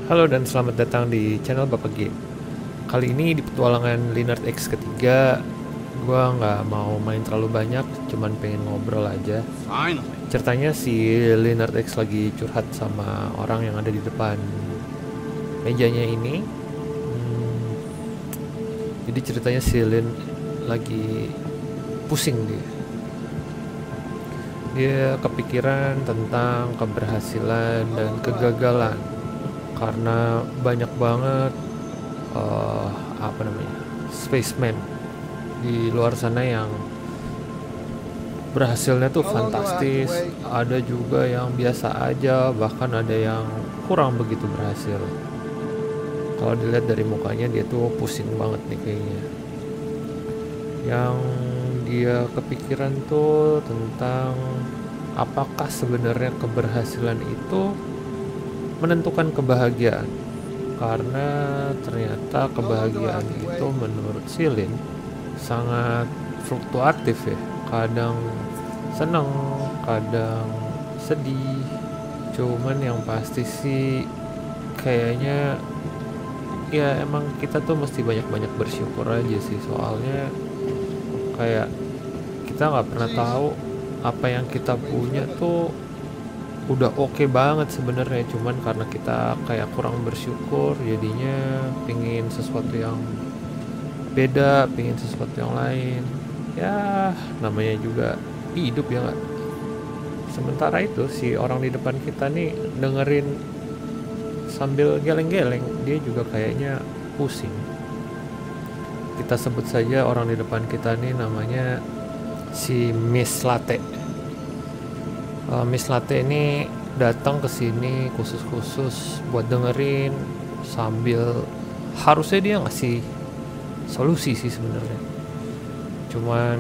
Halo dan selamat datang di channel Bapak Game. Kali ini di petualangan Linear X ketiga, gua nggak mau main terlalu banyak, cuman pengen ngobrol aja. Finally. Ceritanya si Linear X lagi curhat sama orang yang ada di depan mejanya ini. Jadi ceritanya si Lin lagi pusing dia. Dia kepikiran tentang keberhasilan dan kegagalan karena banyak banget spaceman di luar sana yang berhasilnya tuh fantastis, ada juga yang biasa aja, bahkan ada yang kurang begitu berhasil. Kalau dilihat dari mukanya dia tuh pusing banget nih kayaknya. Yang dia kepikiran tuh tentang apakah sebenarnya keberhasilan itu menentukan kebahagiaan, karena ternyata kebahagiaan itu menurut Silin sangat fluktuatif ya, kadang senang, kadang sedih. Cuman yang pasti sih kayaknya ya emang kita tuh mesti banyak-banyak bersyukur aja sih, soalnya kayak kita nggak pernah tahu apa yang kita punya tuh udah oke banget sebenarnya, cuman karena kita kayak kurang bersyukur jadinya pingin sesuatu yang beda, pingin sesuatu yang lain. Ya namanya juga hidup ya nggak. Sementara itu si orang di depan kita nih dengerin sambil geleng-geleng, dia juga kayaknya pusing. Kita sebut saja orang di depan kita nih namanya si Miss Latte. Miss Latte ini datang ke sini khusus buat dengerin sambil harusnya dia ngasih solusi sih sebenarnya. Cuman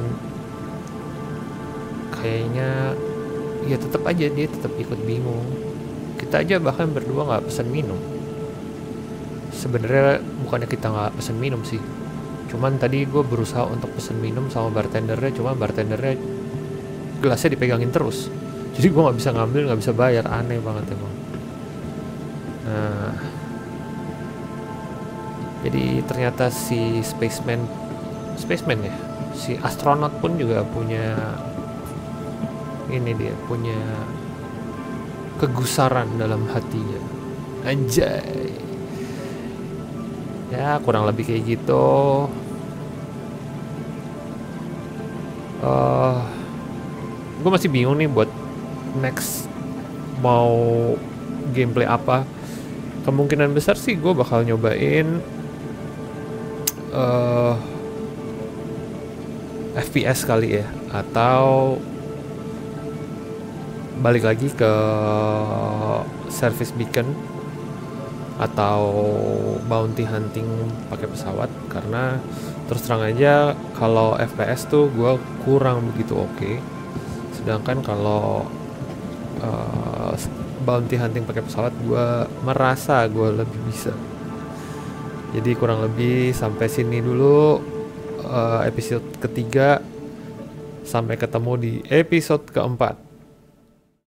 kayaknya ya tetap aja dia tetap ikut bingung. Kita aja bahkan berdua nggak pesan minum. Sebenarnya bukannya kita nggak pesan minum sih. Cuman tadi gue berusaha untuk pesan minum sama bartendernya, cuma bartendernya gelasnya dipegangin terus. Jadi gue nggak bisa ngambil, nggak bisa bayar, aneh banget emang. Nah, jadi ternyata si spaceman ya, si astronot pun juga punya ini, dia punya kegusaran dalam hatinya. Anjay. Ya kurang lebih kayak gitu. Gue masih bingung nih buat next mau gameplay apa. Kemungkinan besar sih gue bakal nyobain FPS kali ya, atau balik lagi ke service beacon atau bounty hunting pakai pesawat, karena terus terang aja kalau FPS tuh gue kurang begitu oke. Sedangkan kalau bounty hunting pakai pesawat gue merasa gue lebih bisa. Jadi kurang lebih sampai sini dulu episode ketiga. Sampai ketemu di episode keempat.